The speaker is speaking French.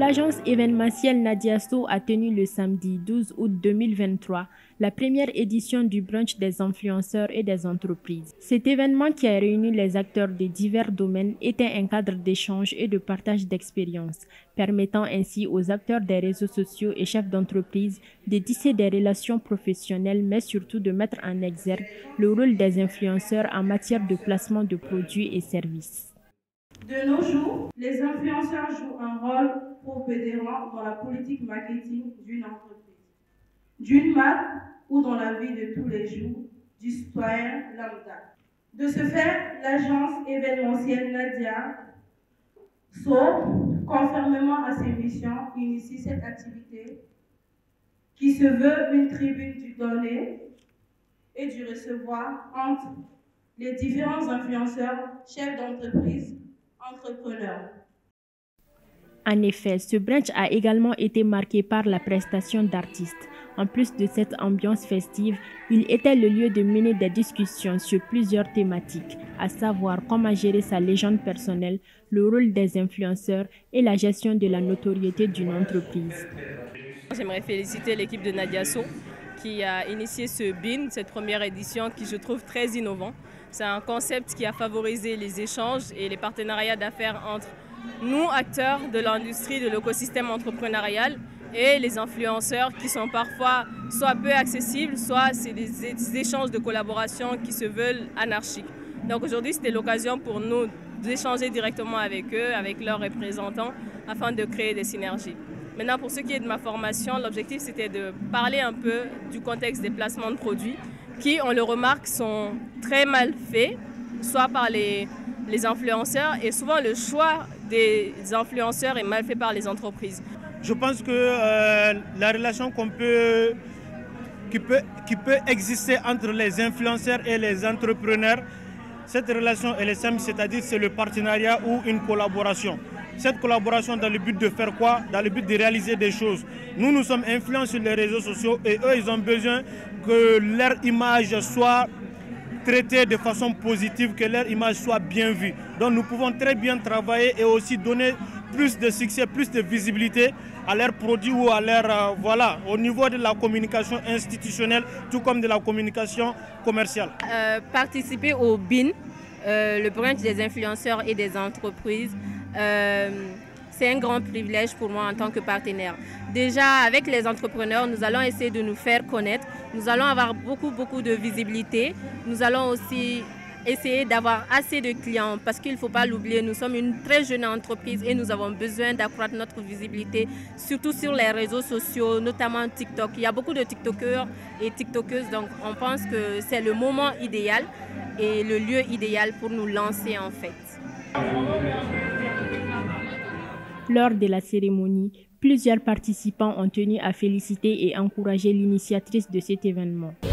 L'agence événementielle Nadiasso a tenu le samedi 12 août 2023 la première édition du brunch des influenceurs et des entreprises. Cet événement qui a réuni les acteurs de divers domaines était un cadre d'échange et de partage d'expériences, permettant ainsi aux acteurs des réseaux sociaux et chefs d'entreprise de tisser des relations professionnelles, mais surtout de mettre en exergue le rôle des influenceurs en matière de placement de produits et services. De nos jours, les influenceurs jouent un rôle prépondérant dans la politique marketing d'une entreprise, d'une marque ou dans la vie de tous les jours du citoyen lambda. De ce fait, l'agence événementielle Nadiasso, conformément à ses missions, initie cette activité qui se veut une tribune du donner et du recevoir entre les différents influenceurs, chefs d'entreprise, entrepreneurs. En effet, ce brunch a également été marqué par la prestation d'artistes. En plus de cette ambiance festive, il était le lieu de mener des discussions sur plusieurs thématiques, à savoir comment gérer sa légende personnelle, le rôle des influenceurs et la gestion de la notoriété d'une entreprise. J'aimerais féliciter l'équipe de Nadiasso qui a initié ce BIN, cette première édition qui je trouve très innovant. C'est un concept qui a favorisé les échanges et les partenariats d'affaires entre nous, acteurs de l'industrie, de l'écosystème entrepreneurial, et les influenceurs qui sont parfois soit peu accessibles, soit c'est des échanges de collaboration qui se veulent anarchiques. Donc aujourd'hui, c'était l'occasion pour nous d'échanger directement avec eux, avec leurs représentants, afin de créer des synergies. Maintenant, pour ce qui est de ma formation, l'objectif c'était de parler un peu du contexte des placements de produits qui, on le remarque, sont très mal faits, soit par les influenceurs, et souvent le choix des influenceurs est mal fait par les entreprises. Je pense que la relation qui peut exister entre les influenceurs et les entrepreneurs, cette relation elle est simple, c'est-à-dire c'est le partenariat ou une collaboration. Cette collaboration dans le but de faire quoi? Dans le but de réaliser des choses. Nous sommes influents sur les réseaux sociaux et eux, ils ont besoin que leur image soit traitée de façon positive, que leur image soit bien vue. Donc nous pouvons très bien travailler et aussi donner plus de succès, plus de visibilité à leurs produits ou à leur, au niveau de la communication institutionnelle, tout comme de la communication commerciale. Participer au BIN, le brunch des influenceurs et des entreprises, c'est un grand privilège pour moi en tant que partenaire. Déjà, avec les entrepreneurs, nous allons essayer de nous faire connaître. Nous allons avoir beaucoup de visibilité. Nous allons aussi essayer d'avoir assez de clients parce qu'il ne faut pas l'oublier, nous sommes une très jeune entreprise et nous avons besoin d'accroître notre visibilité, surtout sur les réseaux sociaux, notamment TikTok. Il y a beaucoup de TikTokers et TikTokeuses, donc on pense que c'est le moment idéal et le lieu idéal pour nous lancer en fait. Lors de la cérémonie, plusieurs participants ont tenu à féliciter et encourager l'initiatrice de cet événement.